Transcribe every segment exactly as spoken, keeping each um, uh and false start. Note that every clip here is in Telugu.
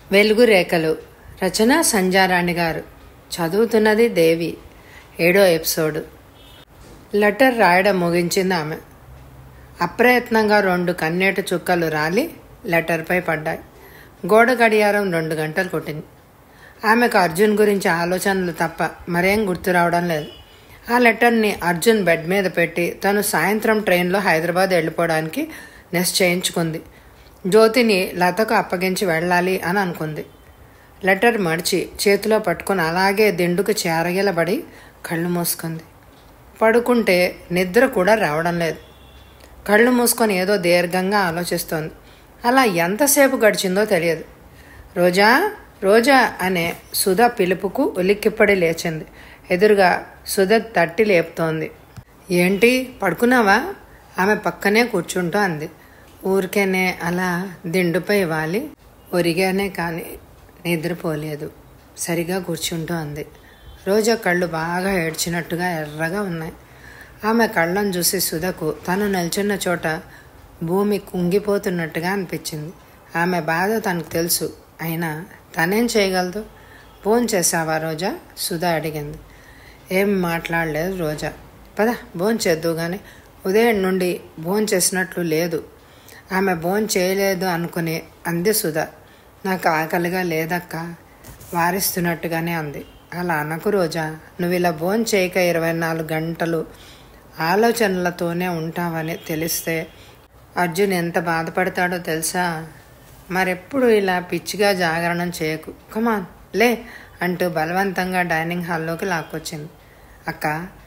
వెలుగు రేఖలు. రచన సంధ్యారాణి గారు. చదువుతున్నది దేవి. ఏడో ఎపిసోడ్. లెటర్ రాయడం ముగించింది ఆమె. అప్రయత్నంగా రెండు కన్నీటి చుక్కలు రాలి లెటర్పై పడ్డాయి. గోడ గడియారం రెండు గంటలు కొట్టింది. ఆమెకు అర్జున్ గురించి ఆలోచనలు తప్ప మరేం గుర్తు రావడం లేదు. ఆ లెటర్ని అర్జున్ బెడ్ మీద పెట్టి తను సాయంత్రం ట్రైన్లో హైదరాబాద్ వెళ్ళిపోవడానికి నిశ్చయించుకుంది. జ్యోతిని లతకు అప్పగించి వెళ్ళాలి అని అనుకుంది. లెటర్ మడిచి చేతిలో పట్టుకుని అలాగే దిండుకు చేరగిలబడి కళ్ళు మూసుకుంది. పడుకుంటే నిద్ర కూడా రావడం లేదు. కళ్ళు మూసుకొని ఏదో దీర్ఘంగా ఆలోచిస్తోంది. అలా ఎంతసేపు గడిచిందో తెలియదు. రోజా రోజా అనే సుధ పిలుపుకు ఉలిక్కిపడి లేచింది. ఎదురుగా సుధ తట్టి లేపుతోంది. ఏంటి, పడుకున్నావా? ఆమె పక్కనే కూర్చుంటూ అంది. ఊరికేనే అలా దిండుపై వాలి ఒరిగానే కానీ నిద్రపోలేదు. సరిగా కూర్చుంటూ అంది. రోజా కళ్ళు బాగా ఏడ్చినట్టుగా ఎర్రగా ఉన్నాయి. ఆమె కళ్ళను చూసి సుధకు తను నిల్చున్న చోట భూమి కుంగిపోతున్నట్టుగా అనిపించింది. ఆమె బాధ తనకు తెలుసు. అయినా తనేం చేయగలదు? భోంచేసావా రోజా? సుధ అడిగింది. ఏం మాట్లాడలేదు రోజా. పద భోంచేద్దు కానీ. ఉదయం నుండి భోంచేసినట్లు లేదు. ఆమె భోం చేయలేదు అనుకుని అంది సుధ. నాకు ఆకలిగా లేదక్క, వారిస్తున్నట్టుగానే అంది. అలా అనకు రోజా. నువ్వు ఇలా భోం చేయక ఇరవై నాలుగు గంటలు ఆలోచనలతోనే ఉంటావని తెలిస్తే అర్జున్ ఎంత బాధపడతాడో తెలుసా? మరెప్పుడు ఇలా పిచ్చిగా జాగరణం చేయకు. కమాన్ లే అంటూ బలవంతంగా డైనింగ్ హాల్లోకి లాక్కొచ్చింది. అక్క,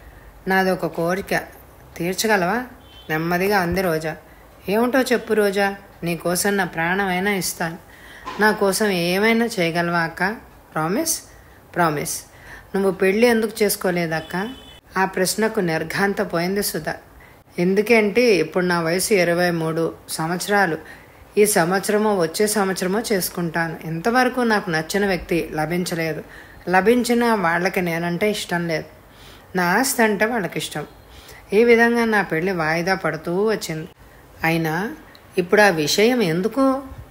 నాదొక కోరిక తీర్చగలవా? నెమ్మదిగా అంది రోజా. ఏమిటో చెప్పు రోజా. నీకోసం నా ప్రాణమైనా ఇస్తాను. నా కోసం ఏమైనా చేయగలవా అక్క? ప్రామిస్? ప్రామిస్. నువ్వు పెళ్ళి ఎందుకు చేసుకోలేదక్క? ఆ ప్రశ్నకు నిర్ఘాంత పోయింది సుధ. ఎందుకేంటి, ఇప్పుడు నా వయసు ఇరవై మూడు సంవత్సరాలు. ఈ సంవత్సరమో వచ్చే సంవత్సరమో చేసుకుంటాను. ఇంతవరకు నాకు నచ్చిన వ్యక్తి లభించలేదు. లభించిన వాళ్ళకి నేనంటే ఇష్టం లేదు. నా ఆస్తి అంటే వాళ్ళకి ఇష్టం. ఈ విధంగా నా పెళ్ళి వాయిదా పడుతూ వచ్చింది. అయినా ఇప్పుడు ఆ విషయం ఎందుకు?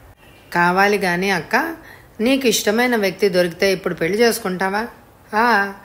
కావాలి కానీ అక్క, నీకు ఇష్టమైన వ్యక్తి దొరికితే ఇప్పుడు పెళ్లి చేసుకుంటావా? ఆ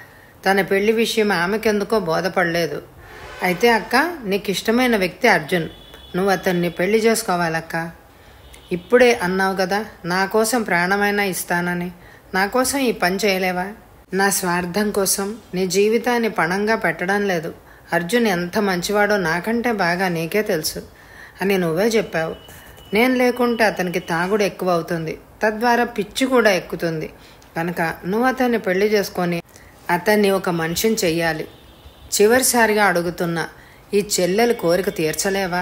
తన పెళ్లి విషయం ఆమెకెందుకో బోధపడలేదు. అయితే అక్క, నీకు ఇష్టమైన వ్యక్తి అర్జున్. నువ్వు అతన్ని పెళ్లి చేసుకోవాలక్క. ఇప్పుడే అన్నావు కదా నా కోసం ప్రాణమైనా ఇస్తానని. నా కోసం ఈ పని చేయలేవా? నా స్వార్థం కోసం నీ జీవితాన్ని పణంగా పెట్టడం లేదు. అర్జున్ ఎంత మంచివాడో నాకంటే బాగా నీకే తెలుసు అని నువ్వే చెప్పావు. నేను లేకుంటే అతనికి తాగుడు ఎక్కువ అవుతుంది, తద్వారా పిచ్చి కూడా ఎక్కుతుంది. కనుక నువ్వు అతన్ని పెళ్లి చేసుకొని అతన్ని ఒక మనిషిని చెయ్యాలి. చివరిసారిగా అడుగుతున్నా, ఈ చెల్లెలు కోరిక తీర్చలేవా?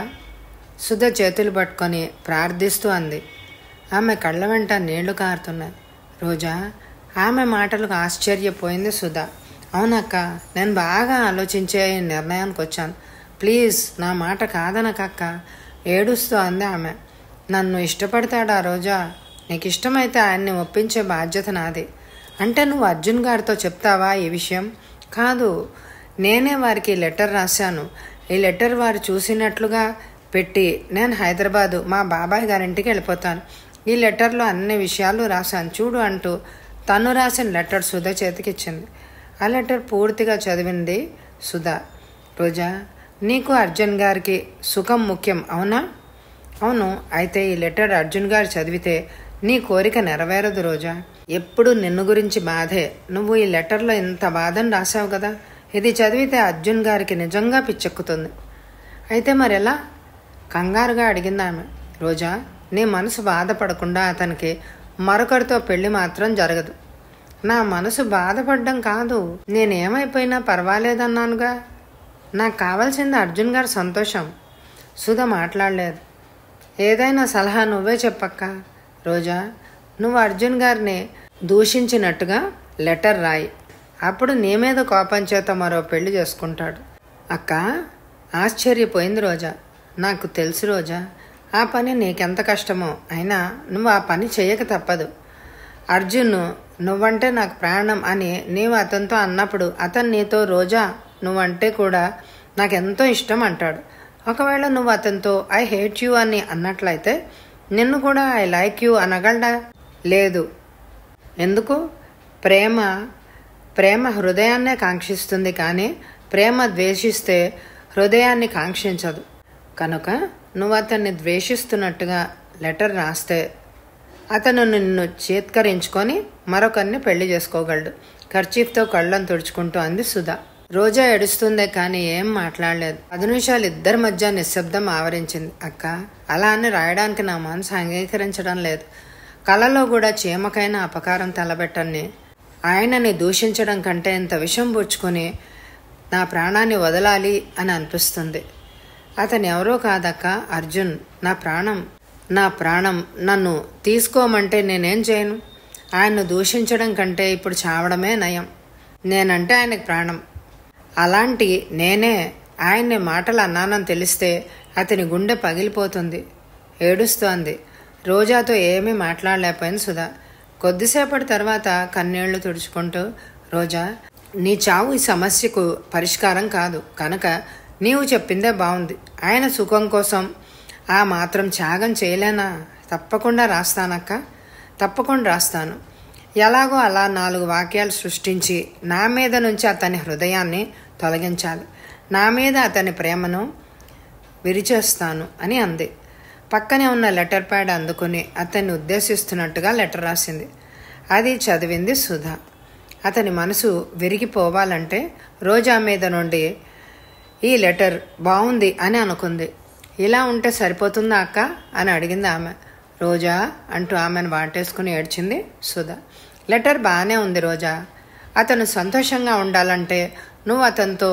సుధ చేతులు పట్టుకొని ప్రార్థిస్తూ అంది. ఆమె కళ్ళ వెంట నీళ్లు కారుతున్నాయి. రోజా ఆమె మాటలకు ఆశ్చర్యపోయింది సుధ. అవునక్క, నేను బాగా ఆలోచించే నిర్ణయానికి వచ్చాను. ప్లీజ్ నా మాట కాదనకక్క, ఏడుస్తూ అంది ఆమె. నన్ను ఇష్టపడతాడా రోజా? నీకు ఇష్టమైతే ఆయన్ని ఒప్పించే బాధ్యత నాది. అంటే నువ్వు అర్జున్ గారితో చెప్తావా ఈ విషయం? కాదు, నేనే వారికి లెటర్ రాశాను. ఈ లెటర్ వారు చూసినట్లుగా పెట్టి నేను హైదరాబాదు మా బాబాయ్ గారింటికి వెళ్ళిపోతాను. ఈ లెటర్లో అన్ని విషయాలు రాశాను చూడు అంటూ తను రాసిన లెటర్ సుధ చేతికిచ్చింది. ఆ లెటర్ పూర్తిగా చదివింది సుధ. రోజా, నీకు అర్జున్ గారికి సుఖం ముఖ్యం అవునా? అవును. అయితే ఈ లెటర్ అర్జున్ గారు చదివితే నీ కోరిక నెరవేరదు రోజా. ఎప్పుడు నిన్ను గురించి బాధే. నువ్వు ఈ లెటర్లో ఇంత బాధను రాసావు కదా, ఇది చదివితే అర్జున్ గారికి నిజంగా పిచ్చెక్కుతుంది. అయితే మరెలా? కంగారుగా అడిగింది ఆమె. రోజా, నీ మనసు బాధపడకుండా అతనికి మరొకరితో పెళ్లి మాత్రం జరగదు. నా మనసు బాధపడ్డం కాదు, నేనేమైపోయినా పర్వాలేదన్నానుగా. నాకు కావాల్సింది అర్జున్ గారి సంతోషం. సుధ మాట్లాడలేదు. ఏదైనా సలహా నువ్వే చెప్పక్క. రోజా, నువ్వు అర్జున్ గారిని దూషించినట్టుగా లెటర్ రాయి. అప్పుడు నీ మీద కోపం చేత మరో పెళ్లి చేసుకుంటాడు. అక్క, ఆశ్చర్యపోయింది రోజా. నాకు తెలుసు రోజా, ఆ పని నీకెంత కష్టమో. అయినా నువ్వు ఆ పని చేయక తప్పదు. అర్జున్ నువ్వంటే నాకు ప్రాణం అని నీవు అతనితో అన్నప్పుడు అతను నీతో రోజా నువ్వంటే కూడా నాకెంతో ఇష్టం అంటాడు. ఒకవేళ నువ్వు అతనితో ఐ హేట్ యూ అని అన్నట్లయితే నిన్ను కూడా ఐ లైక్ యూ అనగలడా? లేదు. ఎందుకు? ప్రేమ ప్రేమ హృదయాన్నే కాంక్షిస్తుంది, కానీ ప్రేమ ద్వేషిస్తే హృదయాన్ని కాంక్షించదు. కనుక నువ్వు అతన్ని ద్వేషిస్తున్నట్టుగా లెటర్ రాస్తే అతను నిన్ను చేత్కరించుకొని మరొకరిని పెళ్లి చేసుకోగలడు. కర్చీఫ్తో కళ్ళను తుడుచుకుంటూ అంది సుధా. రోజా ఏడుస్తుందే కానీ ఏం మాట్లాడలేదు. పది నిమిషాలు ఇద్దరి మధ్య నిశ్శబ్దం ఆవరించింది. అక్క, అలా అని రాయడానికి నా మనసు అంగీకరించడం లేదు. కళలో కూడా చీమకైనా అపకారం తలబెట్టని ఆయనని దూషించడం కంటే ఇంత విషం పుచ్చుకొని నా ప్రాణాన్ని వదలాలి అని అనిపిస్తుంది. అతను ఎవరో కాదక్క, అర్జున్. నా ప్రాణం నా ప్రాణం నన్ను తీసుకోమంటే నేనేం చేయను? ఆయన్ను దూషించడం కంటే ఇప్పుడు చావడమే నయం. నేనంటే ఆయనకు ప్రాణం. అలాంటి నేనే ఆయన్ని మాటలు అన్నానని తెలిస్తే అతని గుండె పగిలిపోతుంది. ఏడుస్తోంది. రోజాతో ఏమీ మాట్లాడలేకపోయింది సుధా. కొద్దిసేపటి తర్వాత కన్నీళ్లు తుడుచుకుంటూ, రోజా, నీ చావు ఈ సమస్యకు పరిష్కారం కాదు. కనుక నీవు చెప్పిందే బాగుంది. ఆయన సుఖం కోసం ఆ మాత్రం త్యాగం చేయలేనా? తప్పకుండా రాస్తానక్క, తప్పకుండా రాస్తాను. ఎలాగో అలా నాలుగు వాక్యాలు సృష్టించి నా మీద నుంచి అతని హృదయాన్ని తొలగించాలి. నా మీద అతని ప్రేమను విరిచేస్తాను అని అంది. పక్కనే ఉన్న లెటర్ ప్యాడ్ అందుకుని అతన్ని ఉద్దేశిస్తున్నట్టుగా లెటర్ రాసింది. అది చదివింది సుధా. అతని మనసు విరిగిపోవాలంటే రోజా మీద నుండి ఈ లెటర్ బాగుంది అని అనుకుంది. ఇలా ఉంటే సరిపోతుందా అక్క అని అడిగింది ఆమె. రోజా అంటూ ఆమెను వాటేసుకుని ఏడ్చింది సుధా. లెటర్ బాగానే ఉంది రోజా. అతను సంతోషంగా ఉండాలంటే నువ్వు అతనితో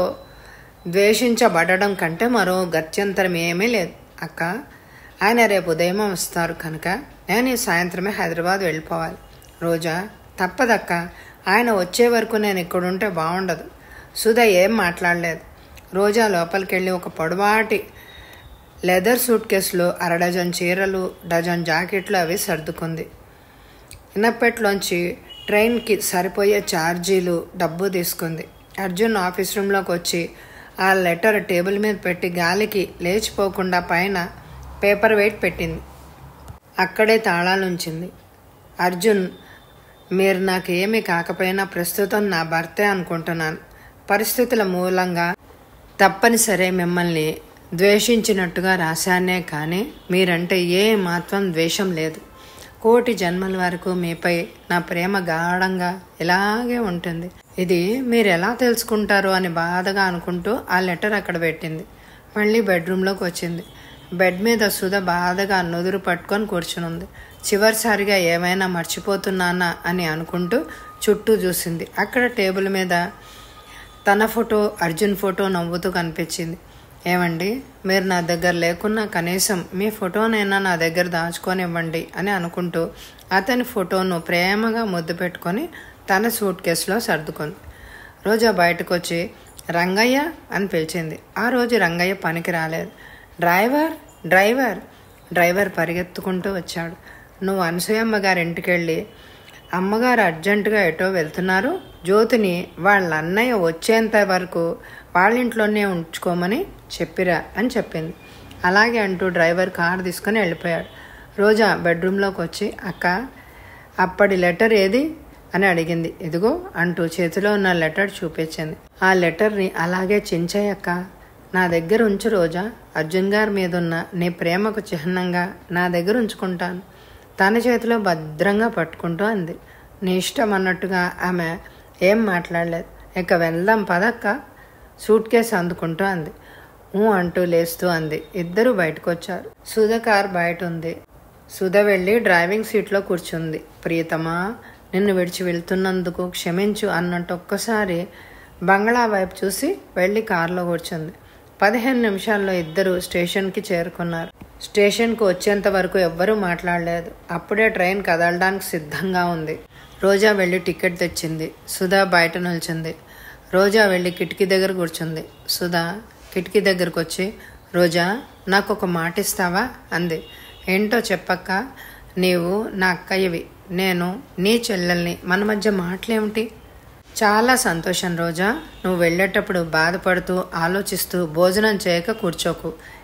ద్వేషించబడడం కంటే మరో గత్యంతరం ఏమీ లేదు అక్క. ఆయన రేపు ఉదయం వస్తారు కనుక నేను ఈ సాయంత్రమే హైదరాబాద్ వెళ్ళిపోవాలి. రోజా, తప్పదక్క. ఆయన వచ్చే వరకు నేను ఇక్కడుంటే బాగుండదు. సుధా ఏం మాట్లాడలేదు. రోజా లోపలికి వెళ్ళి ఒక పొడవాటి లెదర్ సూట్ కేసులో అర డజన్ చీరలు, డజన్ జాకెట్లు అవి సర్దుకుంది. ఇనప్పెట్లోంచి ట్రైన్కి సరిపోయే ఛార్జీలు డబ్బు తీసుకుంది. అర్జున్ ఆఫీస్ రూమ్లోకి వచ్చి ఆ లెటర్ టేబుల్ మీద పెట్టి గాలికి లేచిపోకుండా పైన పేపర్ వెయిట్ పెట్టింది. అక్కడే తాళాలుంచింది. అర్జున్, మీరు నాకు ఏమీ కాకపోయినా ప్రస్తుతం నా భర్తే అనుకుంటున్నాను. పరిస్థితుల మూలంగా తప్పనిసరి మిమ్మల్ని ద్వేషించినట్టుగా రాశానే కానీ మీరంటే ఏ మాత్రం ద్వేషం లేదు. కోటి జన్మల వరకు మీపై నా ప్రేమ గాఢంగా ఇలాగే ఉంటుంది. ఇది మీరు ఎలా తెలుసుకుంటారో అని బాధగా అనుకుంటూ ఆ లెటర్ అక్కడ పెట్టింది. మళ్ళీ బెడ్రూమ్లోకి వచ్చింది. బెడ్ మీద సుధ బాధగా నుదురు పట్టుకొని కూర్చునుంది. చివరిసారిగా ఏమైనా మర్చిపోతున్నానా అని అనుకుంటూ చుట్టూ చూసింది. అక్కడ టేబుల్ మీద తన ఫోటో, అర్జున్ ఫోటో నవ్వుతూ కనిపించింది. ఏమండి, మీరు నా దగ్గర లేకున్నా కనీసం మీ ఫోటోనైనా నా దగ్గర దాచుకొని ఇవ్వండి అని అనుకుంటూ అతని ఫోటోను ప్రేమగా ముద్దు పెట్టుకొని తన సూట్ కేసులో సర్దుకుంది. రోజా బయటకు వచ్చి రంగయ్య అని పిలిచింది. ఆ రోజు రంగయ్య పనికి రాలేదు. డ్రైవర్ డ్రైవర్ డ్రైవర్ పరిగెత్తుకుంటూ వచ్చాడు. నువ్వు అనసూయమ్మ గారి ఇంటికి వెళ్ళి అమ్మగారు అర్జెంటుగా ఎటో వెళ్తున్నారు, జ్యోతిని వాళ్ళ అన్నయ్య వచ్చేంత వరకు వాళ్ళింట్లోనే ఉంచుకోమని చెప్పిరా అని చెప్పింది. అలాగే అంటూ డ్రైవర్ కారు తీసుకుని వెళ్ళిపోయాడు. రోజా బెడ్రూమ్లోకి వచ్చి అక్క, అప్పటి లెటర్ ఏది అని అడిగింది. ఇదిగో అంటూ చేతిలో ఉన్న లెటర్ చూపించింది. ఆ లెటర్ని అలాగే చించాయక్క, నా దగ్గర ఉంచు రోజా. అర్జున్ గారి మీద ఉన్న నీ ప్రేమకు చిహ్నంగా నా దగ్గర ఉంచుకుంటాను. తన చేతిలో భద్రంగా పట్టుకుంటూ అంది. నీ ఇష్టం అన్నట్టుగా ఆమె ఏం మాట్లాడలేదు. ఇక వెళ్దాం పదక్క, సూట్ కేసు అందుకుంటూ అంది. ఊ అంటూ లేస్తూ అంది. ఇద్దరూ బయటకు వచ్చారు. సుధ కార్ బయట ఉంది. సుధ వెళ్ళి డ్రైవింగ్ సీట్లో కూర్చుంది. ప్రియతమా, నిన్ను విడిచి వెళ్తున్నందుకు క్షమించు అన్నట్టు ఒక్కసారి బంగ్లా వైపు చూసి వెళ్ళి కారులో కూర్చుంది. పదిహేను నిమిషాల్లో ఇద్దరు స్టేషన్కి చేరుకున్నారు. స్టేషన్కు వచ్చేంత వరకు ఎవ్వరూ మాట్లాడలేదు. అప్పుడే ట్రైన్ కదలడానికి సిద్ధంగా ఉంది. రోజా వెళ్ళి టికెట్ తెచ్చింది. సుధా బయట నిల్చుంది. రోజా వెళ్ళి కిటికీ దగ్గర కూర్చుంది. సుధా కిటికీ దగ్గరకు వచ్చి, రోజా, నాకు ఒక మాట ఇస్తావా అంది. ఏంటో చెప్పక్క. నీవు నా అక్కయ్యవి, నేను నీ చెల్లెల్ని, మన మధ్య మాటలేమిటి? చాలా సంతోషం రోజా. నువ్వు వెళ్ళేటప్పుడు బాధపడుతూ ఆలోచిస్తూ భోజనం చేయక కూర్చోకు.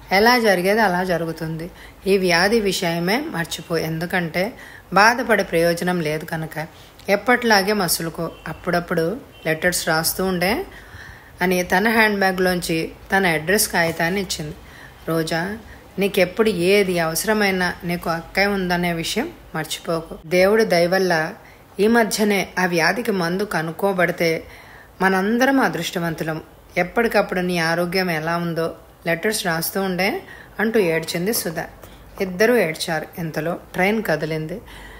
ఎలా జరిగేది అలా జరుగుతుంది. ఈ వ్యాధి విషయమే మర్చిపో, ఎందుకంటే బాధపడే ప్రయోజనం లేదు కనుక ఎప్పట్లాగే మసులుకో. అప్పుడప్పుడు లెటర్స్ రాస్తూ ఉండే అని తన హ్యాండ్ బ్యాగ్లోంచి తన అడ్రస్ కాగితాన్ని ఇచ్చింది. రోజా, నీకెప్పుడు ఏది అవసరమైనా నీకు అక్కయ్య ఉందనే విషయం మర్చిపోకు. దేవుడి దయవల్ల ఈ మధ్యనే ఆ వ్యాధికి మందు కనుక్కోబడితే మనందరం అదృష్టవంతులం. ఎప్పటికప్పుడు నీ ఆరోగ్యం ఎలా ఉందో లెటర్స్ రాస్తూ ఉండే అంటూ ఏడ్చింది సుధా. ఇద్దరూ ఏడ్చారు. ఇంతలో ట్రైన్ కదిలింది.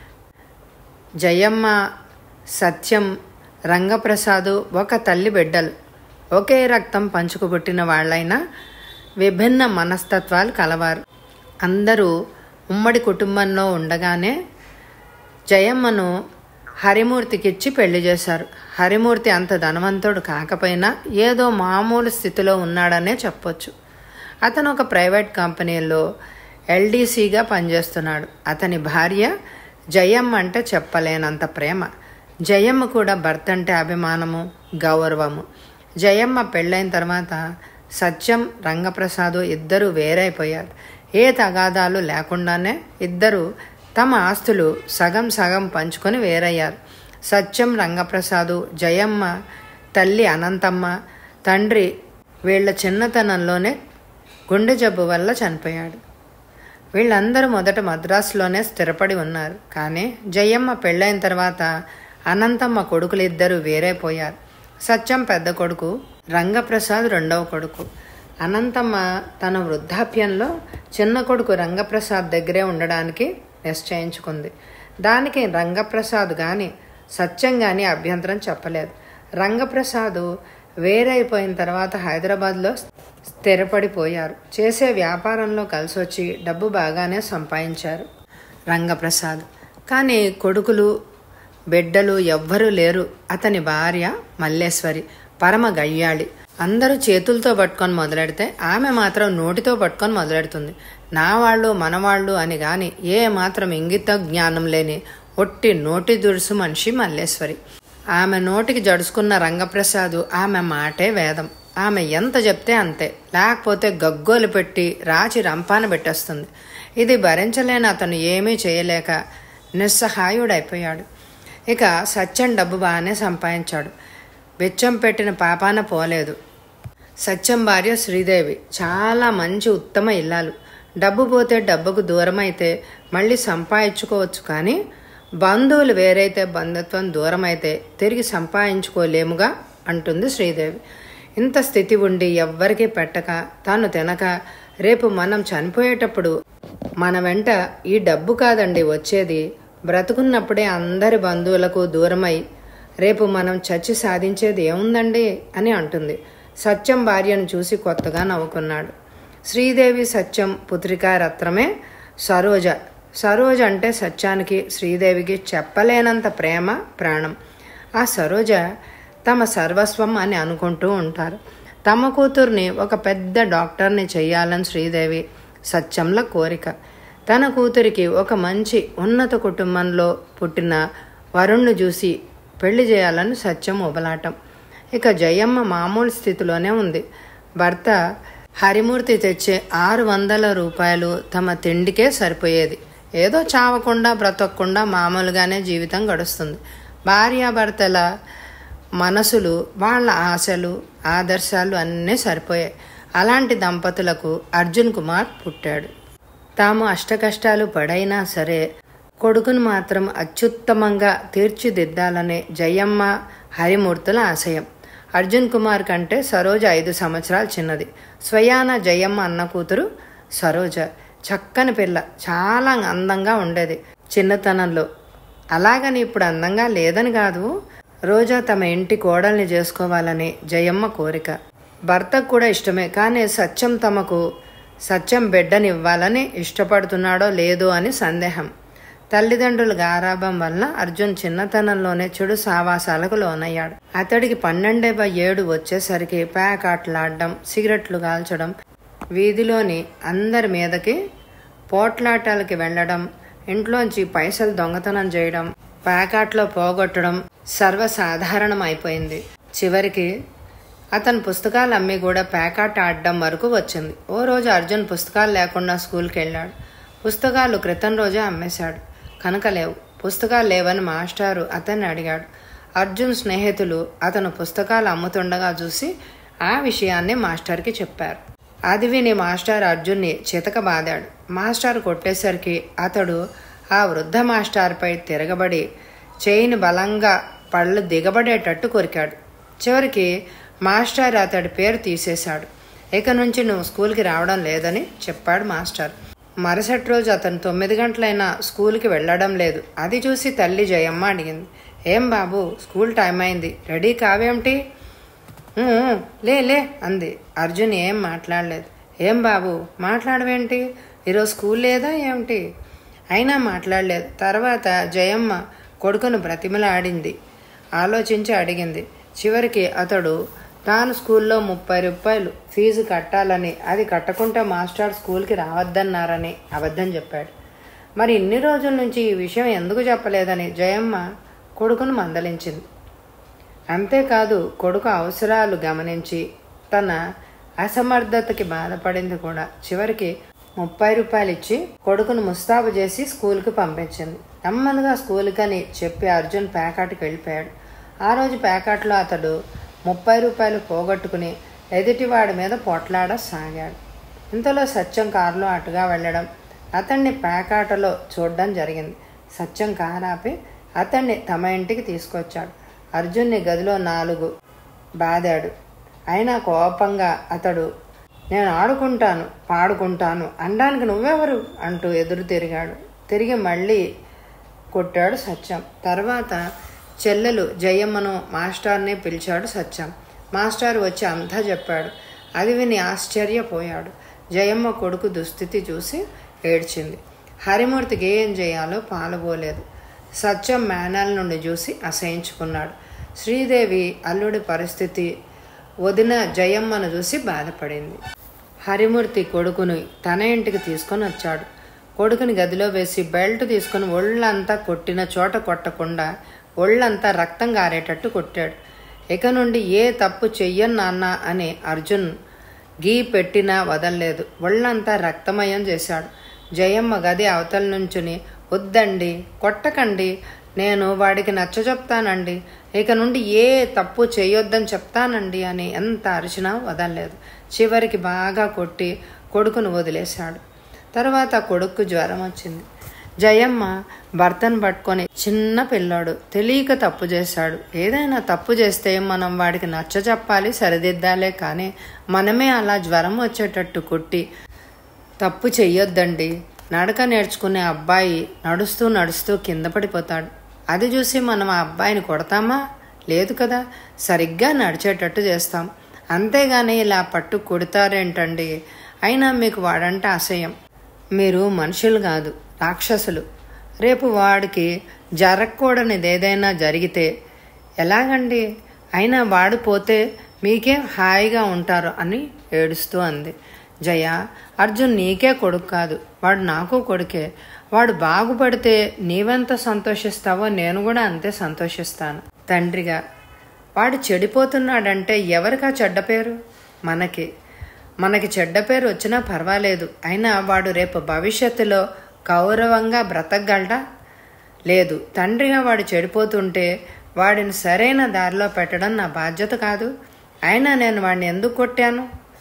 జయమ్మ, సత్యం, రంగప్రసాదు ఒక తల్లి బిడ్డలు. ఒకే రక్తం పంచుకుపుట్టిన వాళ్ళైనా విభిన్న మనస్తత్వాలు కలవారు. అందరూ ఉమ్మడి కుటుంబంలో ఉండగానే జయమ్మను హరిమూర్తికిచ్చి పెళ్లి చేశారు. హరిమూర్తి అంత ధనవంతుడు కాకపోయినా ఏదో మామూలు స్థితిలో ఉన్నాడనే చెప్పొచ్చు. అతను ఒక ప్రైవేట్ కంపెనీలో ఎల్డీసీగా పనిచేస్తున్నాడు. అతని భార్య జయమ్మ అంటే చెప్పలేనంత ప్రేమ. జయమ్మ కూడా భర్త అంటే అభిమానము, గౌరవము. జయమ్మ పెళ్ళైన తర్వాత సత్యం, రంగప్రసాదు ఇద్దరూ వేరైపోయారు. ఏ తగాదాలు లేకుండానే ఇద్దరు తమ ఆస్తులు సగం సగం పంచుకొని వేరయ్యారు. సత్యం, రంగప్రసాదు, జయమ్మ తల్లి అనంతమ్మ, తండ్రి వీళ్ల చిన్నతనంలోనే గుండె జబ్బు వల్ల చనిపోయాడు. వీళ్ళందరూ మొదట మద్రాసులోనే స్థిరపడి ఉన్నారు. కానీ జయమ్మ పెళ్ళైన తర్వాత అనంతమ్మ కొడుకులిద్దరూ వేరైపోయారు. సత్యం పెద్ద కొడుకు, రంగప్రసాద్ రెండవ కొడుకు. అనంతమ్మ తన వృద్ధాప్యంలో చిన్న కొడుకు రంగప్రసాద్ దగ్గరే ఉండడానికి నిశ్చయించుకుంది. దానికి రంగప్రసాద్ కానీ సత్యం కానీ అభ్యంతరం చెప్పలేదు. రంగప్రసాద్ వేరైపోయిన తర్వాత హైదరాబాద్లో స్థిరపడిపోయారు. చేసే వ్యాపారంలో కలిసి వచ్చి డబ్బు బాగానే సంపాదించారు రంగప్రసాద్. కానీ కొడుకులు, బిడ్డలు ఎవ్వరూ లేరు. అతని భార్య మల్లేశ్వరి పరమ గయ్యాళి. అందరూ చేతులతో పట్టుకొని మొదలెడితే ఆమె మాత్రం నోటితో పట్టుకొని మొదలెడుతుంది. నా వాళ్ళు మనవాళ్ళు అని గాని ఏ మాత్రం ఇంగిత జ్ఞానం లేని ఒట్టి నోటి దురుసు మనిషి మల్లేశ్వరి. ఆమె నోటికి జడుచుకున్న రంగప్రసాద్ ఆమె మాటే వేదం. ఆమె ఎంత చెప్తే అంతే, లేకపోతే గగ్గోలు పెట్టి రాచి రంపాన పెట్టేస్తుంది. ఇది భరించలేని అతను ఏమీ చేయలేక నిస్సహాయుడైపోయాడు. ఇక సత్యం డబ్బు బాగానే సంపాదించాడు. బిచ్చం పెట్టిన పాపాన పోలేదు. సత్యం భార్య శ్రీదేవి చాలా మంచి ఉత్తమ ఇల్లాలు. డబ్బు పోతే డబ్బుకు దూరం అయితే మళ్ళీ సంపాదించుకోవచ్చు, కానీ బంధువులు వేరైతే బంధుత్వం దూరం అయితే తిరిగి సంపాదించుకోలేముగా అంటుంది శ్రీదేవి. ఇంత స్థితి ఉండి ఎవ్వరికీ పెట్టక తాను తినక రేపు మనం చనిపోయేటప్పుడు మన వెంట ఈ డబ్బు కాదండి వచ్చేది, బ్రతుకున్నప్పుడే అందరి బంధువులకు దూరమై రేపు మనం చచ్చి సాధించేది ఏముందండి అని అంటుంది. సత్యం భార్యను చూసి కొత్తగా నవ్వుకున్నాడు. శ్రీదేవి సత్యం పుత్రికా రత్నమే సరోజ. సరోజ అంటే సత్యానికి శ్రీదేవికి చెప్పలేనంత ప్రేమ, ప్రాణం. ఆ సరోజ తమ సర్వస్వం అని అనుకుంటూ ఉంటారు. తమ కూతుర్ని ఒక పెద్ద డాక్టర్ని చెయ్యాలని శ్రీదేవి సత్యంల కోరిక. తన కూతురికి ఒక మంచి ఉన్నత కుటుంబంలో పుట్టిన వరుణ్ణి చూసి పెళ్లి చేయాలని సత్యం ఉబలాటం. ఇక జయమ్మ మామూలు స్థితిలోనే ఉంది. భర్త హరిమూర్తి తెచ్చే ఆరు వందల రూపాయలు తమ తిండికే సరిపోయేది. ఏదో చావకుండా బ్రతకకుండా మామూలుగానే జీవితం గడుస్తుంది. భార్యాభర్తల మనసులు, వాళ్ళ ఆశలు, ఆదర్శాలు అన్నీ సరిపోయాయి. అలాంటి దంపతులకు అర్జున్ కుమార్ పుట్టాడు. తాము అష్టకష్టాలు పడైనా సరే కొడుకును మాత్రం అత్యుత్తమంగా తీర్చిదిద్దాలనే జయమ్మ, హరిమూర్తుల ఆశయం. అర్జున్ కుమార్ కంటే సరోజ ఐదు సంవత్సరాలు చిన్నది. స్వయాన జయమ్మ అన్న కూతురు సరోజ చక్కని పిల్ల, చాలా అందంగా ఉండేది చిన్నతనంలో. అలాగని ఇప్పుడు అందంగా లేదని కాదు, రోజా తమ ఇంటి కోడల్ని చేసుకోవాలని జయమ్మ కోరిక. భర్తకు కూడా ఇష్టమే, కానీ సత్యం తమకు సత్యం బిడ్డనివ్వాలని ఇష్టపడుతున్నాడో లేదో అని సందేహం. తల్లిదండ్రుల గారాభం వల్ల అర్జున్ చిన్నతనంలోనే చెడు సావాసాలకు లోనయ్యాడు. అతడికి పన్నెండవ ఏడు వచ్చేసరికి ప్యాకాట్లాడడం, సిగరెట్లు కాల్చడం, వీధిలోని అందరి మీదకి పోట్లాటాలకి వెళ్లడం, ఇంట్లోంచి పైసలు దొంగతనం చేయడం, ప్యాకాట్లో పోగొట్టడం సర్వసాధారణం అయిపోయింది. చివరికి అతను పుస్తకాలు అమ్మి కూడా పేకాట ఆడడం వరకు వచ్చింది. ఓ రోజు అర్జున్ పుస్తకాలు లేకుండా స్కూల్కి వెళ్ళాడు. పుస్తకాలు క్రితం రోజే అమ్మేశాడు కనుక లేవు. పుస్తకాలు లేవని మాస్టారు అతన్ని అడిగాడు. అర్జున్ స్నేహితులు అతను పుస్తకాలు అమ్ముతుండగా చూసి ఆ విషయాన్ని మాస్టర్కి చెప్పారు. అది విని మాస్టర్ అర్జున్ని చితక బాదాడు. మాస్టర్ కొట్టేసరికి అతడు ఆ వృద్ధ మాస్టర్పై తిరగబడి చేయిని బలంగా పళ్ళు దిగబడేటట్టు కొరికాడు. చివరికి మాస్టర్ అతడి పేరు తీసేశాడు. ఇక నుంచి నువ్వు స్కూల్కి రావడం లేదని చెప్పాడు మాస్టర్. మరుసటి రోజు అతను తొమ్మిది గంటలైనా స్కూల్కి వెళ్ళడం లేదు. అది చూసి తల్లి జయమ్మ అడిగింది, ఏం బాబు స్కూల్ టైం అయింది, రెడీ కావేమిటి? లే లే అంది. అర్జున్ ఏం మాట్లాడలేదు. ఏం బాబు మాట్లాడవేంటి, ఈరోజు స్కూల్ లేదా ఏమిటి? అయినా మాట్లాడలేదు. తర్వాత జయమ్మ కొడుకును బ్రతిమలాడింది, ఆలోచించి అడిగింది. చివరికి అతడు తాను స్కూల్లో ముప్పై రూపాయలు ఫీజు కట్టాలని, అది కట్టకుంటే మాస్టర్ స్కూల్కి రావద్దన్నారని అబద్ధం చెప్పాడు. మరి ఇన్ని రోజుల నుంచి ఈ విషయం ఎందుకు చెప్పలేదని జయమ్మ కొడుకును మందలించింది. అంతేకాదు కొడుకు అవసరాలు గమనించి తన అసమర్థతకి బాధపడింది కూడా. చివరికి ముప్పై రూపాయలు ఇచ్చి కొడుకును ముస్తాబు చేసి స్కూల్కి పంపించింది. నెమ్మదిగా స్కూల్కని చెప్పి అర్జున్ పేకాటికి వెళ్ళిపోయాడు. ఆ రోజు పేకాట్లో అతడు ముప్పై రూపాయలు పోగొట్టుకుని ఎదుటివాడి మీద పొట్లాడసాగాడు. ఇంతలో సత్యం కారులో అటుగా వెళ్ళడం అతన్ని పేకాటలో చూడడం జరిగింది. సత్యం కారాపి అతన్ని తమ ఇంటికి తీసుకొచ్చాడు. అర్జున్ని గదిలో నాలుగు బాదాడు. అయినా కోపంగా అతడు, నేను ఆడుకుంటాను పాడుకుంటాను అనడానికి నువ్వెవరు అంటూ ఎదురు తిరిగాడు. తిరిగి మళ్ళీ కొట్టాడు సత్యం. తర్వాత చెల్లెలు జయమ్మను మాస్టర్ని పిలిచాడు సత్యం. మాస్టర్ వచ్చి అంతా చెప్పాడు. అది విని ఆశ్చర్యపోయాడు. జయమ్మ కొడుకు దుస్థితి చూసి ఏడ్చింది. హరిమూర్తికి ఏం చేయాలో పాలుపోలేదు. సత్యం మేనల్ నుండి చూసి అసహించుకున్నాడు. శ్రీదేవి అల్లుడి పరిస్థితి వదిన జయమ్మను చూసి బాధపడింది. హరిమూర్తి కొడుకుని తన ఇంటికి తీసుకొని వచ్చాడు. కొడుకుని గదిలో వేసి బెల్ట్ తీసుకుని ఒళ్ళంతా కొట్టిన చోట కొట్టకుండా ఒళ్ళంతా రక్తం గారేటట్టు కొట్టాడు. ఇక నుండి ఏ తప్పు చెయ్యను నాన్న అని అర్జున్ గీ పెట్టినా వదలలేదు. ఒళ్ళంతా రక్తమయం చేశాడు. జయమ్మ గది అవతల నుంచుని, వద్దండి కొట్టకండి, నేను వాడికి నచ్చ చెప్తానండి, ఇక నుండి ఏ తప్పు చేయొద్దని చెప్తానండి అని ఎంత అరిచినా వదలలేదు. చివరికి బాగా కొట్టి కొడుకును వదిలేశాడు. తర్వాత కొడుకు జ్వరం వచ్చింది. జయమ్మ భర్తను పట్టుకొని, చిన్న పిల్లాడు తెలియక తప్పు చేశాడు, ఏదైనా తప్పు చేస్తే మనం వాడికి నచ్చ చెప్పాలి, సరిదిద్దాలే, కానీ మనమే అలా జ్వరం వచ్చేటట్టు కొట్టి తప్పు చెయ్యొద్దండి. నడక నేర్చుకునే అబ్బాయి నడుస్తూ నడుస్తూ కింద పడిపోతాడు. అది చూసి మనం ఆ అబ్బాయిని కొడతామా? లేదు కదా, సరిగ్గా నడిచేటట్టు చేస్తాం. అంతేగాని ఇలా పట్టు కొడతారేంటండి? అయినా మీకు వాడంటే అసహ్యం. మీరు మనుషులు కాదు, రాక్షసులు. రేపు వాడికి జరగకూడనిది ఏదైనా జరిగితే ఎలాగండి? అయినా వాడు పోతే మీకేం హాయిగా ఉంటారు అని ఏడుస్తూ అంది. జయ, అర్జున్ నీకే కొడుకు కాదు, వాడు నాకు కొడుకే. వాడు బాగుపడితే నీవెంత సంతోషిస్తావో నేను కూడా అంతే సంతోషిస్తాను. తండ్రిగా వాడు చెడిపోతున్నాడంటే ఎవరికా చెడ్డ పేరు? మనకి. మనకి చెడ్డ పేరు వచ్చినా పర్వాలేదు, అయినా వాడు రేపు భవిష్యత్తులో గౌరవంగా బ్రతకగలడా? లేదు. తండ్రిగా వాడు చెడిపోతుంటే వాడిని సరైన దారిలో పెట్టడం నా బాధ్యత కాదు. అయినా నేను వాడిని ఎందుకు కొట్టాను?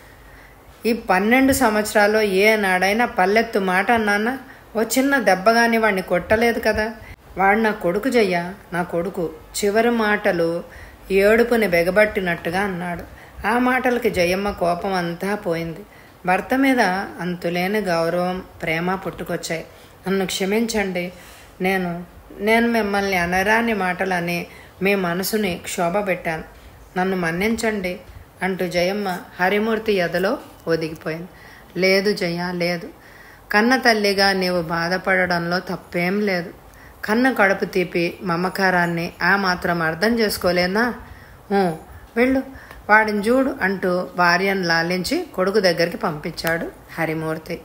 ఈ పన్నెండు సంవత్సరాల్లో ఏ నాడైనా పల్లెత్తు మాట అన్నానా? ఓ చిన్న దెబ్బగాని వాడిని కొట్టలేదు కదా. వాడు నా కొడుకు జయ్య, నా కొడుకు. చివరి మాటలు ఏడుపుని బెగబట్టినట్టుగా అన్నాడు. ఆ మాటలకి జయమ్మ కోపం అంతా పోయింది. భర్త మీద అంతులేని గౌరవం, ప్రేమ పుట్టుకొచ్చాయి. నన్ను క్షమించండి, నేను నేను మిమ్మల్ని అనరాని మాటలని మీ మనసుని క్షోభ పెట్టాను, నన్ను మన్నించండి అంటూ జయమ్మ హరిమూర్తి ఎదలో ఒదిగిపోయింది. లేదు జయ, లేదు. కన్న తల్లిగా నీవు బాధపడడంలో తప్పేం లేదు. కన్న కడుపు తీపి మమకారాన్ని ఆ మాత్రం అర్థం చేసుకోలేనా? వెళ్ళు, వాడిని చూడు అంటూ భార్యను లాలించి కొడుకు దగ్గరికి పంపించాడు హరిమూర్తి.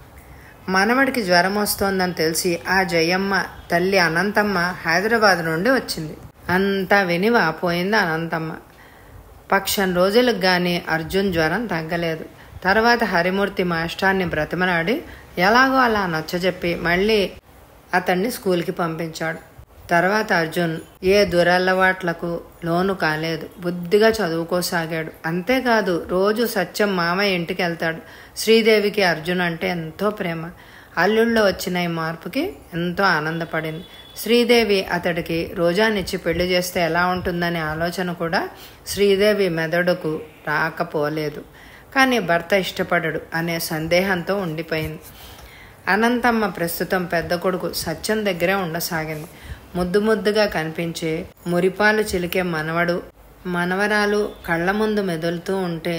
మనవడికి జ్వరం వస్తోందని తెలిసి ఆ జయమ్మ తల్లి అనంతమ్మ హైదరాబాద్ నుండి వచ్చింది. అంతా విని వాపోయింది అనంతమ్మ. పక్షం రోజులకు గాని అర్జున్ జ్వరం తగ్గలేదు. తర్వాత హరిమూర్తి మాస్టార్ని బ్రతిమలాడి ఎలాగో అలా నచ్చజెప్పి మళ్ళీ అతన్ని స్కూల్కి పంపించాడు. తర్వాత అర్జున్ ఏ దురలవాట్లకు లోను కాలేదు. బుద్ధిగా చదువుకోసాగాడు. అంతేకాదు రోజు సత్యం మామయ్య ఇంటికి వెళ్తాడు. శ్రీదేవికి అర్జున్ అంటే ఎంతో ప్రేమ. అల్లుళ్ళలో వచ్చిన ఈ మార్పుకి ఎంతో ఆనందపడింది. శ్రీదేవి అతడికి రోజానిచ్చి పెళ్లి చేస్తే ఎలా ఉంటుందనే ఆలోచన కూడా శ్రీదేవి మెదడుకు రాకపోలేదు. కానీ భర్త ఇష్టపడడు అనే సందేహంతో ఉండిపోయింది. అనంతమ్మ ప్రస్తుతం పెద్ద కొడుకు సత్యం దగ్గరే ఉండసాగింది. ముద్దు ముద్దుగా కనిపించే మురిపాలు చిలికే మనవడు మనవరాలు కళ్ల ముందు మెదులుతూ ఉంటే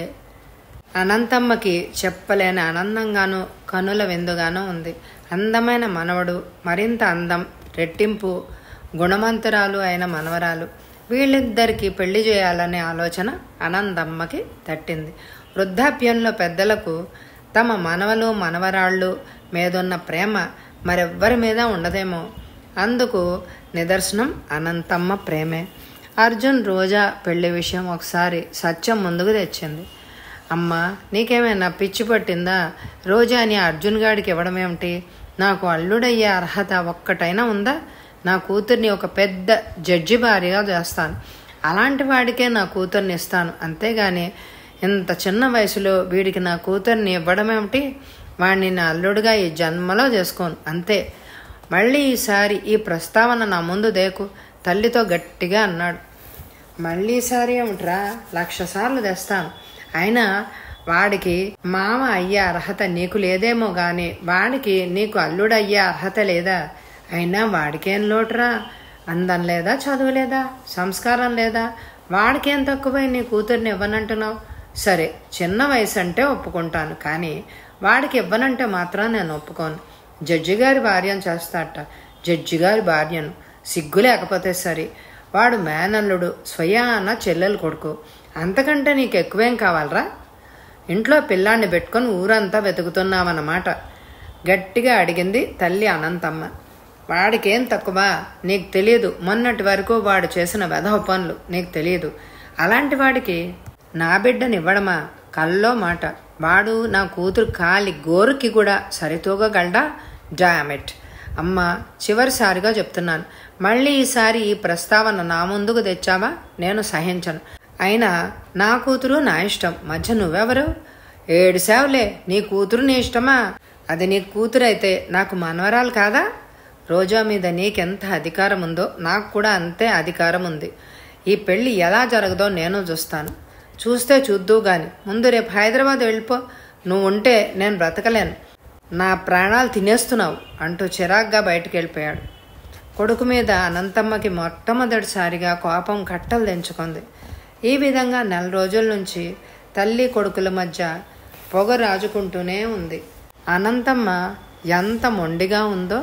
అనంతమ్మకి చెప్పలేని ఆనందంగానూ కనుల విందుగానూ ఉంది. అందమైన మనవడు, మరింత అందం రెట్టింపు గుణమంతురాలు అయిన మనవరాలు, వీళ్ళిద్దరికీ పెళ్లి చేయాలనే ఆలోచన అనంతమ్మకి తట్టింది. వృద్ధాప్యంలో పెద్దలకు తమ మనవలు మనవరాళ్ళు మీదున్న ప్రేమ మరెవ్వరి మీద ఉండదేమో. అందుకు నిదర్శనం అనంతమ్మ ప్రేమే. అర్జున్ రోజా పెళ్లి విషయం ఒకసారి సత్యం ముందుకు తెచ్చింది. అమ్మా, నీకేమైనా పిచ్చి పట్టిందా? రోజాని అర్జున్ గాడికి ఇవ్వడమేమిటి? నాకు అల్లుడయ్యే అర్హత ఒక్కటైనా ఉందా? నా కూతుర్ని ఒక పెద్ద జడ్జి భార్యగా చేస్తాను. అలాంటి వాడికే నా కూతుర్ని ఇస్తాను. అంతేగాని ఇంత చిన్న వయసులో వీడికి నా కూతుర్ని ఇవ్వడమేమిటి? వాడిని నా అల్లుడుగా ఈ జన్మలో చేసుకోను, అంతే. మళ్ళీ ఈసారి ఈ ప్రస్తావన నా ముందు దేకు, తల్లితో గట్టిగా అన్నాడు. మళ్ళీ ఈసారి ఏమిట్రా? లక్ష సార్లు తెస్తాను. అయినా వాడికి మామ అయ్యే అర్హత నీకు లేదేమో గాని వాడికి నీకు అల్లుడయ్యే అర్హత లేదా? అయినా వాడికేం లోటురా? అందం లేదా, చదువు లేదా, సంస్కారం లేదా? వాడికేం తక్కువై నీ కూతుర్ని ఇవ్వనంటున్నావు? సరే, చిన్న వయసు అంటే ఒప్పుకుంటాను, కానీ వాడికి ఇవ్వనంటే మాత్రం నేను ఒప్పుకోను. జడ్జి గారి భార్యను చేస్తాట. జడ్జి గారి భార్యను సిగ్గు లేకపోతే సరే. వాడు మేనల్లుడు, స్వయాన చెల్లెలు కొడుకు. అంతకంటే నీకు ఎక్కువేం కావాలరా? ఇంట్లో పిల్లాన్ని పెట్టుకొని ఊరంతా వెతుకుతున్నావన్నమాట. గట్టిగా అడిగింది తల్లి అనంతమ్మ. వాడికేం తక్కువ? నీకు తెలియదు. మొన్నటి వరకు వాడు చేసిన వెధవ పనులు నీకు తెలియదు. అలాంటి వాడికి నా బిడ్డనివ్వడమా? కల్లో మాట. వాడు నా కూతురు కాలి గోరుకి కూడా సరితూగగలడా? డామెట్. అమ్మ, చివరిసారిగా చెప్తున్నాను, మళ్ళీ ఈసారి ఈ ప్రస్తావన నా ముందుకు తెచ్చావా నేను సహించను. అయినా నా కూతురు నా ఇష్టం, మధ్య నువ్వెవరు? ఏడు సేవలే, నీ కూతురు నీ ఇష్టమా? అది నీ కూతురు అయితే నాకు మనవరాలు కాదా? రోజా మీద నీకెంత అధికారం ఉందో నాకు కూడా అంతే అధికారం ఉంది. ఈ పెళ్లి ఎలా జరగదో నేను చూస్తాను. చూస్తే చూద్దు గాని ముందు రేపు హైదరాబాద్ వెళ్ళిపో. నువ్వు ఉంటే నేను బ్రతకలేను. నా ప్రాణాలు తినేస్తున్నావు అంటూ చిరాగ్గా బయటికి వెళ్ళిపోయాడు. కొడుకు మీద అనంతమ్మకి మొట్టమొదటిసారిగా కోపం కట్టలు తెంచుకుంది. ఈ విధంగా నెల రోజుల నుంచి తల్లి కొడుకుల మధ్య పొగ రాజుకుంటూనే ఉంది. అనంతమ్మ ఎంత మొండిగా ఉందో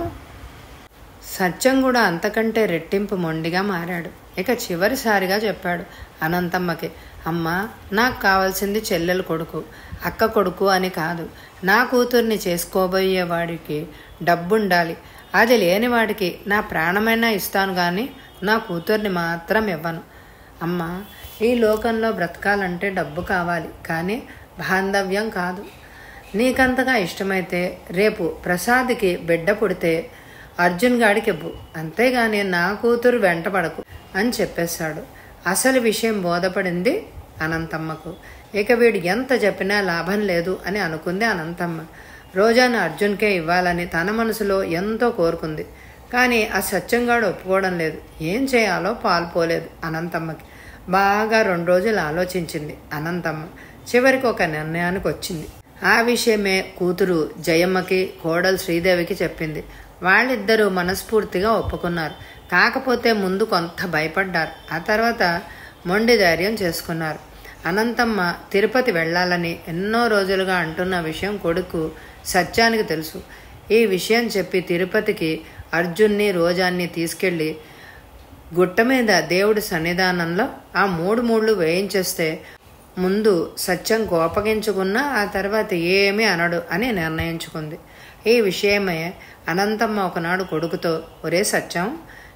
సత్యం కూడా అంతకంటే రెట్టింపు మొండిగా మారాడు. ఇక చివరిసారిగా చెప్పాడు అనంతమ్మకి, అమ్మ, నాకు కావాల్సింది చెల్లెలు కొడుకు, అక్క కొడుకు అని కాదు. నా కూతుర్ని చేసుకోబోయేవాడికి డబ్బుండాలి. అది లేనివాడికి నా ప్రాణమైనా ఇస్తాను కానీ నా కూతుర్ని మాత్రం ఇవ్వను. అమ్మ, ఈ లోకంలో బ్రతకాలంటే డబ్బు కావాలి, కానీ బాంధవ్యం కాదు. నీకంతగా ఇష్టమైతే రేపు ప్రసాద్కి బిడ్డ పుడితే అర్జున్ గాడికి ఇవ్వు, అంతేగాని నా కూతురు వెంటపడకు అని చెప్పేశాడు. అసలు విషయం బోధపడింది అనంతమ్మకు. ఇక వీడు ఎంత చెప్పినా లాభం లేదు అని అనుకుంది అనంతమ్మ. రోజాను అర్జున్కే ఇవ్వాలని తన మనసులో ఎంతో కోరుకుంది. కానీ ఆ సత్యంగాడు ఒప్పుకోవడం లేదు. ఏం చేయాలో పాల్పోలేదు అనంతమ్మకి. బాగా రెండు రోజులు ఆలోచించింది అనంతమ్మ. చివరికి ఒక నిర్ణయానికి వచ్చింది. ఆ విషయమే కూతురు జయమ్మకి, కోడలు శ్రీదేవికి చెప్పింది. వాళ్ళిద్దరూ మనస్ఫూర్తిగా ఒప్పుకున్నారు. కాకపోతే ముందు కొంత భయపడ్డారు. ఆ తర్వాత మొండి ధైర్యం చేసుకున్నారు. అనంతమ్మ తిరుపతి వెళ్లాలని ఎన్నో రోజులుగా అంటున్న విషయం కొడుకు సత్యానికి తెలుసు. ఈ విషయం చెప్పి తిరుపతికి అర్జున్ని రోజాన్ని తీసుకెళ్లి గుట్ట మీద దేవుడి సన్నిధానంలో ఆ మూడు మూళ్ళు వేయించేస్తే ముందు సత్యం కోపగించుకున్నా ఆ తర్వాత ఏమీ అనడు అని నిర్ణయించుకుంది. ఈ విషయమే అనంతమ్మ ఒకనాడు కొడుకుతో, ఒరే సత్యం,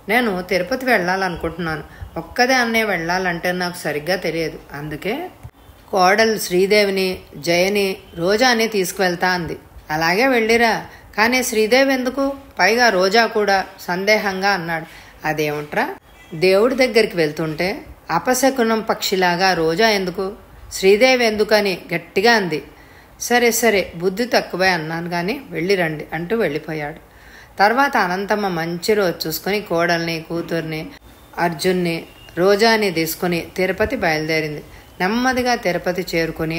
నేను తిరుపతి వెళ్ళాలనుకుంటున్నాను. ఒక్కదే అన్నే వెళ్ళాలంటే నాకు సరిగ్గా తెలియదు. అందుకే కోడలు శ్రీదేవిని, జయని, రోజాని తీసుకువెళ్తా అంది. అలాగే వెళ్ళిరా. కానీ శ్రీదేవి ఎందుకు? పైగా రోజా కూడా సందేహంగా అన్నాడు. అదేమిట్రా, దేవుడి దగ్గరికి వెళ్తుంటే అపశకునం పక్షిలాగా రోజా ఎందుకు, శ్రీదేవి ఎందుకని గట్టిగా అంది. సరే సరే బుద్ధి తక్కువే అన్నాను కానీ వెళ్ళిరండి అంటూ వెళ్ళిపోయాడు. తర్వాత అనంతమ్మ మంచి రోజు చూసుకుని కోడల్ని, కూతుర్ని, అర్జున్ని, రోజాని తీసుకుని తిరుపతి బయలుదేరింది. నెమ్మదిగా తిరుపతి చేరుకుని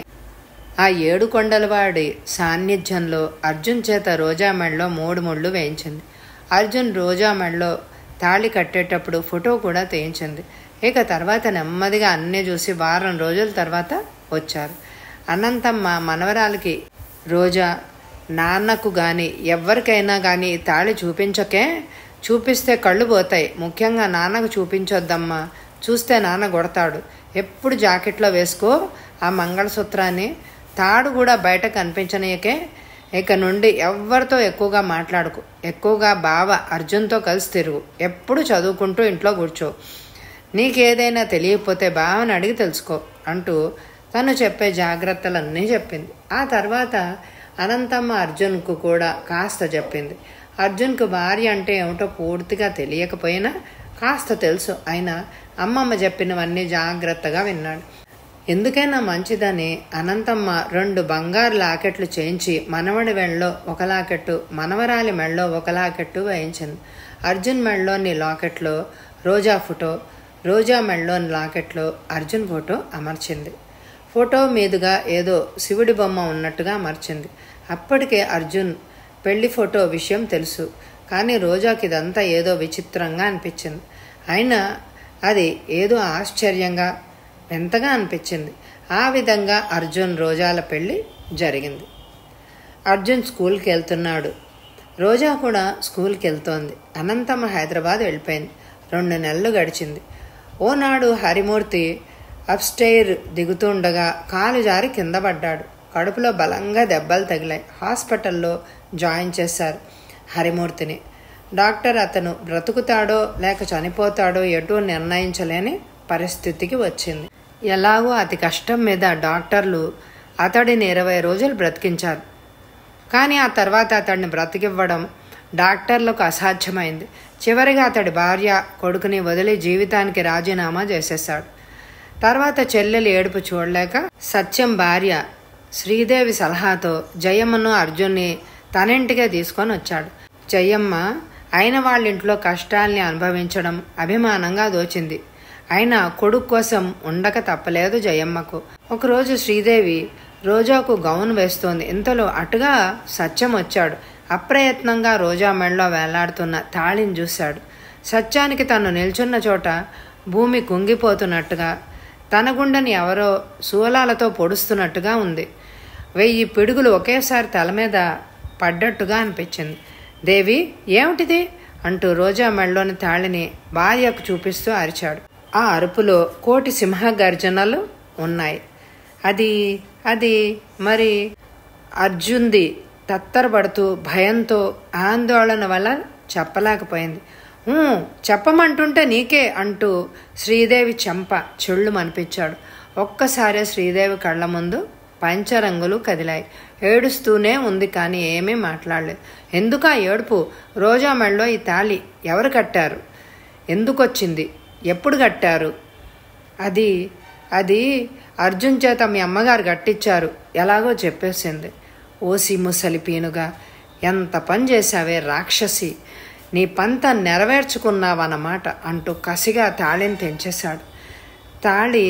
ఆ ఏడు కొండలవాడి సాన్నిధ్యంలో అర్జున్ చేత రోజా మెడలో మూడు ముళ్ళు వేయించింది. అర్జున్ రోజా మెడలో తాళి కట్టేటప్పుడు ఫోటో కూడా తీయించింది. ఇక తర్వాత నెమ్మదిగా అన్నీ చూసి వారం రోజుల తర్వాత వచ్చారు. అనంతమ్మ మనవరాలకి రోజా, నాన్నకు కానీ ఎవరికైనా కానీ తాళి చూపించకే, చూపిస్తే కళ్ళు పోతాయి, ముఖ్యంగా నాన్నకు చూపించొద్దమ్మా, చూస్తే నాన్న కొడతాడు, ఎప్పుడు జాకెట్లో వేసుకో ఆ మంగళసూత్రాన్ని, తాడు కూడా బయట కనిపించనీయకే, ఇక నుండి ఎవరితో ఎక్కువగా మాట్లాడుకు, ఎక్కువగా బావ అర్జున్తో కలిసి తిరుగు, ఎప్పుడు చదువుకుంటూ ఇంట్లో కూర్చో, నీకేదైనా తెలియకపోతే బావని అడిగి తెలుసుకో అంటూ తను చెప్పే జాగ్రత్తలన్నీ చెప్పింది. ఆ తర్వాత అనంతమ్మ అర్జున్కు కూడా కాస్త చెప్పింది. అర్జున్కు భార్య అంటే ఏమిటో పూర్తిగా తెలియకపోయినా కాస్త తెలుసు. అయినా అమ్మమ్మ చెప్పినవన్నీ జాగ్రత్తగా విన్నాడు. ఎందుకైనా మంచిదని అనంతమ్మ రెండు బంగారు లాకెట్లు చేయించి మనవడి మెడలో ఒక లాకెట్టు, మనవరాలి మెడలో ఒక లాకెట్టు వేయించింది. అర్జున్ మెడలోని లాకెట్లో రోజా ఫోటో, రోజా మెడలోని లాకెట్లో అర్జున్ ఫోటో అమర్చింది. ఫోటో మీదుగా ఏదో శివుడి బొమ్మ ఉన్నట్టుగా అమర్చింది. అప్పటికే అర్జున్ పెళ్లి ఫోటో విషయం తెలుసు. కానీ రోజాకి ఇదంతా ఏదో విచిత్రంగా అనిపించింది. అయినా అది ఏదో ఆశ్చర్యంగా, ఎంతగా అనిపించింది. ఆ విధంగా అర్జున్ రోజాల పెళ్లి జరిగింది. అర్జున్ స్కూల్కి వెళ్తున్నాడు. రోజా కూడా స్కూల్కి వెళ్తోంది. అనంతమ్మ హైదరాబాద్ వెళ్ళిపోయింది. రెండు నెలలు గడిచింది. ఓనాడు హరిమూర్తి అప్స్టైర్ దిగుతుండగా కాలు జారి కింద పడ్డాడు. కడుపులో బలంగా దెబ్బలు తగిలాయి. హాస్పిటల్లో జాయిన్ చేశారు హరిమూర్తిని. డాక్టర్ అతను బ్రతుకుతాడో లేక చనిపోతాడో ఎటూ నిర్ణయించలేని పరిస్థితికి వచ్చింది. ఎలాగో అతి కష్టం మీద డాక్టర్లు అతడిని ఇరవై రోజులు బ్రతికించారు. కానీ ఆ తర్వాత అతడిని బ్రతికివ్వడం డాక్టర్లకు అసాధ్యమైంది. చివరిగా అతడి భార్య, కొడుకుని వదిలి జీవితానికి రాజీనామా చేసేశాడు. తర్వాత చెల్లెలి ఏడుపు చూడలేక సత్యం భార్య శ్రీదేవి సలహాతో జయమ్మను అర్జున్ని తనింటికే తీసుకొని వచ్చాడు. జయమ్మ అయిన వాళ్ళింట్లో కష్టాల్ని అనుభవించడం అభిమానంగా దోచింది. అయినా కొడుకు కోసం ఉండక తప్పలేదు జయమ్మకు. ఒకరోజు శ్రీదేవి రోజాకు గౌన్ వేస్తోంది. ఇంతలో అటుగా సత్యం వచ్చాడు. అప్రయత్నంగా రోజా మెడలో వేలాడుతున్న తాళిని చూశాడు. సత్యానికి తను నిల్చున్న చోట భూమి కుంగిపోతున్నట్టుగా, తన గుండెని ఎవరో శూలాలతో పొడుస్తున్నట్టుగా ఉంది. వెయ్యి పిడుగులు ఒకేసారి తల మీద పడ్డట్టుగా అనిపించింది. దేవి, ఏమిటిది అంటూ రోజా మెడలోని తాళిని భార్యకు చూపిస్తూ అరిచాడు. ఆ అరుపులో కోటి సింహ గర్జనలు ఉన్నాయి. అది అది మరి అర్జున్ది తత్తరపడుతూ భయంతో ఆందోళన వల్ల చెప్పలేకపోయింది. చెప్పమంటుంటే నీకే అంటూ శ్రీదేవి చెంప చెళ్ళు మనిపించాడు. ఒక్కసారే శ్రీదేవి కళ్ళ ముందు పంచరంగులు కదిలాయి. ఏడుస్తూనే ఉంది కానీ ఏమీ మాట్లాడలేదు. ఎందుకా ఏడుపు? రోజా మెడలో ఈ తాళి ఎవరు కట్టారు? ఎందుకొచ్చింది? ఎప్పుడు కట్టారు? అది అది అర్జున్ చేత మీ అమ్మగారు కట్టించారు, ఎలాగో చెప్పేసింది. ఓసి ముసలి పీనుగా, ఎంత పని చేశావే రాక్షసి, నీ పంత నెరవేర్చుకున్నావన్నమాట అంటూ కసిగా తాళిని తెంచేశాడు. తాళి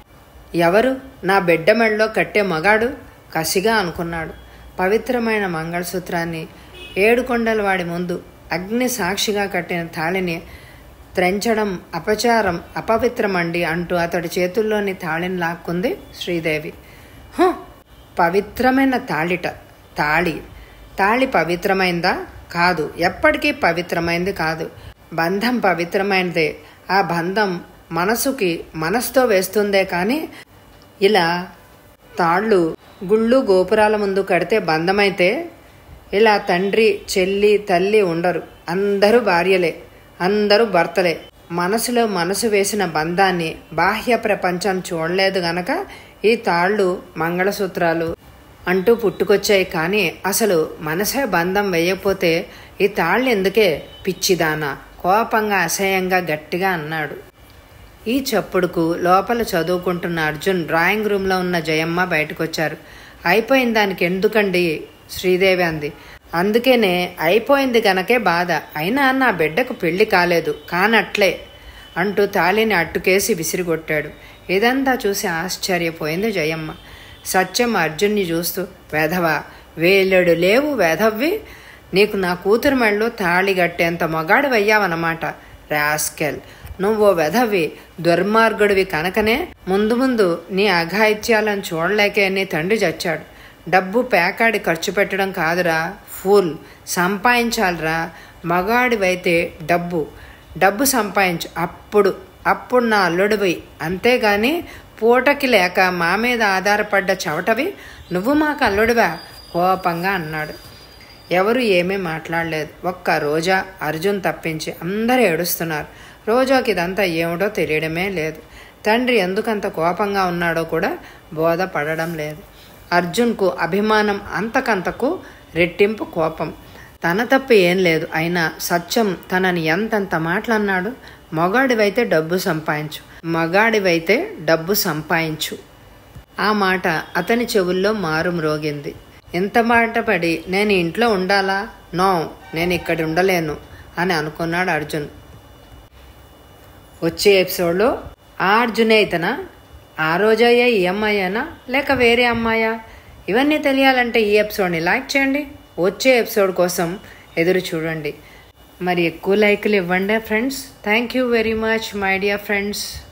ఎవరు? నా బిడ్డ మెడలో కట్టే మగాడు కసిగా అనుకున్నాడు. పవిత్రమైన మంగళసూత్రాన్ని ఏడుకొండల వాడి ముందు అగ్ని సాక్షిగా కట్టిన తాళిని త్రెంచడం అపచారం, అపవిత్రమండి అంటూ అతడి చేతుల్లోని తాళిని లాక్కుంది శ్రీదేవి. హ, పవిత్రమైన తాళిట. తాళి తాళి పవిత్రమైందా? కాదు, ఎప్పటికీ పవిత్రమైంది కాదు. బంధం పవిత్రమైనదే. ఆ బంధం మనసుకి మనసుతో వేస్తుందే కానీ ఇలా తాళ్ళు గుళ్ళు గోపురాల ముందు కడితే బంధమైతే ఇలా తండ్రి చెల్లి తల్లి ఉండరు, అందరూ భార్యలే. అందరూ భర్తలే. మనసులో మనసు వేసిన బంధాన్ని బాహ్య ప్రపంచం చూడలేదు గనక ఈ తాళ్ళు మంగళసూత్రాలు అంటూ పుట్టుకొచ్చాయి. కానీ అసలు మనసే బంధం వేయకపోతే ఈ తాళ్ళు ఎందుకే పిచ్చిదానా? కోపంగా అసహ్యంగా గట్టిగా అన్నాడు. ఈ చప్పుడుకు లోపల చదువుకుంటున్న అర్జున్, డ్రాయింగ్ రూమ్లో ఉన్న జయమ్మ బయటకొచ్చారు. అయిపోయిన దానికి ఎందుకండి శ్రీదేవి అంది. అందుకేనే అయిపోయింది గనకే బాధ. అయినా నా బిడ్డకు పెళ్లి కాలేదు కానట్లే అంటూ తాళిని అట్టుకేసి విసిరిగొట్టాడు. ఇదంతా చూసి ఆశ్చర్యపోయింది జయమ్మ. సత్యం అర్జున్ని చూస్తూ, వెధవా, వేలెడు లేవు వెధవ్వి, నీకు నా కూతురు మెళ్ళలో తాళి గట్టేంత మగాడు వయ్యావన్నమాట. రాస్కెల్, నువ్వు వెధవి దుర్మార్గుడివి కనుకనే ముందు ముందు నీ అఘాయిత్యాలను చూడలేకే నీ తండ్రి చచ్చాడు. డబ్బు పేకాడి ఖర్చు పెట్టడం కాదురా ఫూల్, సంపాదించాలిరా. మగాడివైతే డబ్బు డబ్బు సంపాదించు, అప్పుడు అప్పుడు నా అల్లుడివి. అంతేగాని పూటకి లేక మా మీద ఆధారపడ్డ చవటవి నువ్వు మాకు అల్లుడివా? కోపంగా అన్నాడు. ఎవరు ఏమీ మాట్లాడలేదు. ఒక్క రోజా, అర్జున్ తప్పించి అందరూ ఏడుస్తున్నారు. రోజాకి ఇదంతా ఏమిటో తెలియడమే లేదు. తండ్రి ఎందుకంత కోపంగా ఉన్నాడో కూడా బోధపడడం లేదు. అర్జున్కు అభిమానం అంతకంతకు రెట్టింపు కోపం. తన తప్పు ఏం లేదు. అయినా సత్యం తనని ఎంతంత మాటలన్నాడు. మగాడివైతే డబ్బు సంపాదించు, మగాడివైతే డబ్బు సంపాదించు. ఆ మాట అతని చెవుల్లో మారు మ్రోగింది. ఎంత మాట పడి నేను ఇంట్లో ఉండాలా? నో, నేను ఇక్కడ ఉండలేను అని అనుకున్నాడు అర్జున్. వచ్చే ఎపిసోడ్లో ఆ అర్జునే ఇతనా, ఆ రోజయ్యా ఈ అమ్మాయేనా లేక వేరే అమ్మాయా? ఇవన్నీ తెలియాలంటే ఈ ఎపిసోడ్ని లైక్ చేయండి. వచ్చే ఎపిసోడ్ కోసం ఎదురు చూడండి. మరి ఎక్కువ లైకులు ఇవ్వండి friends. Thank you very much my dear friends.